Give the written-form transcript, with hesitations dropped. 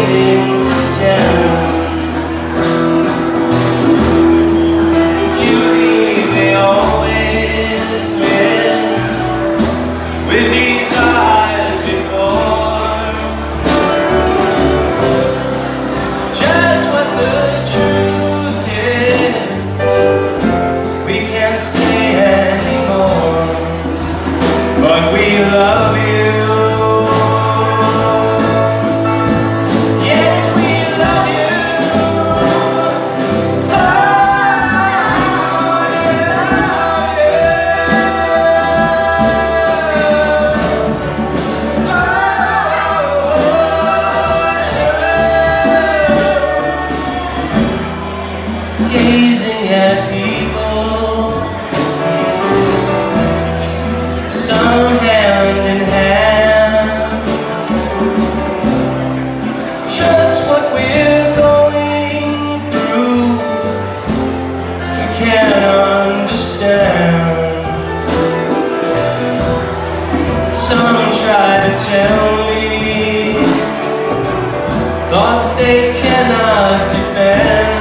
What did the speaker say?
waiting to sound. Beauty they always miss with these eyes before. Just what the truth is, we can't say anymore, but we love you. Gazing at people, some hand in hand. Just what we're going through, we can't understand. Some try to tell me thoughts they cannot defend.